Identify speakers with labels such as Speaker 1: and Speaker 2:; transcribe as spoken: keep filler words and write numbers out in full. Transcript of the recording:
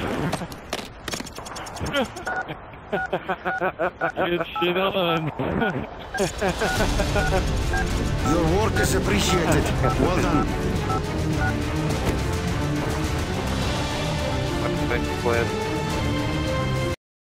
Speaker 1: Good shit on.
Speaker 2: Your work is appreciated. Well done.
Speaker 3: Thank you, Glenn.